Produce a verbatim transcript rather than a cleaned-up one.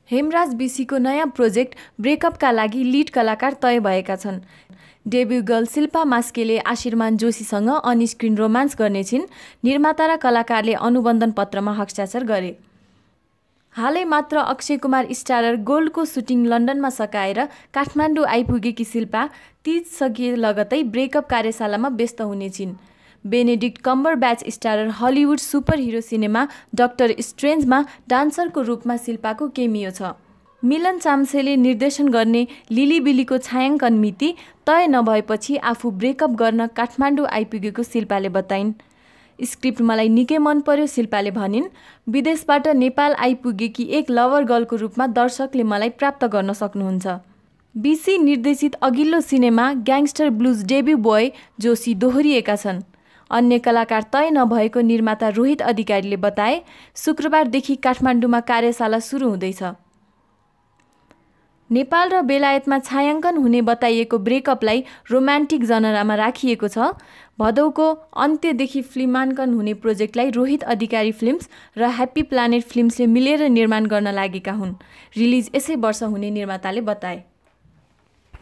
हेमराज बिसीको नयाँ प्रोजेक्ट ब्रेकअपका लागि लिड कलाकार तय भएका छन्। डेब्यू गर्ल शिल्पा मास्केले आशीर्मान जोशीसँग अन स्क्रिन रोमान्स गर्ने छिन्। निर्माता र कलाकारले अनुबन्धन पत्रमा हस्ताक्षर गरे। हालै मात्र अक्षय कुमार स्टारर गोल्डको सुटिङ लन्डनमा सकाएर काठमाडौँ आइपुगेकी शिल्पा तीज सकिए लगतै ब्रेकअप कार्यशालामा व्यस्त हुने छिन्। Benedict Cumberbatch starrer Hollywood super hero cinema doctor स्ट्रेन्जमा डान्सरको रूपमा शिल्पाको केमियो छ। मिलन चाम्सेले निर्देशन गर्ने लिली बिलीको छायाङ्कन मिति तय नभएपछि आफू ब्रेकअप गर्न काठमाडौँ आइपुगेको शिल्पाले बताइन्। स्क्रिप्ट मलाई निकै मन पर्यो शिल्पाले भनिन्। विदेशबाट नेपाल आइपुगेकी एक लभर गर्लको रूपमा दर्शकले मलाई प्राप्त गर्न सक्नुहुन्छ। बिसी निर्देशित अघिल्लो cinema gangster blues debut boy Joshi दोहोरिएका छन्। अन्य कलाकार तय नभएको निर्माता रोहित अधिकारीले बताए। शुक्रबारदेखि काठमाडौँमा कार्यशाला सुरु हुँदैछ। नेपाल र बेलायतमा छायाङ्कन हुने बताइएको ब्रेकअपलाई रोमान्टिक जनरामा राखिएको छ। भदौको अन्त्यदेखि फिल्माङ्कन हुने प्रोजेक्टलाई रोहित अधिकारी फिल्म्स र ह्याप्पी प्लानेट फिल्म्सले मिलेर निर्माण गर्न लागेका हुन्। रिलिज यसै वर्ष हुने निर्माताले बताए।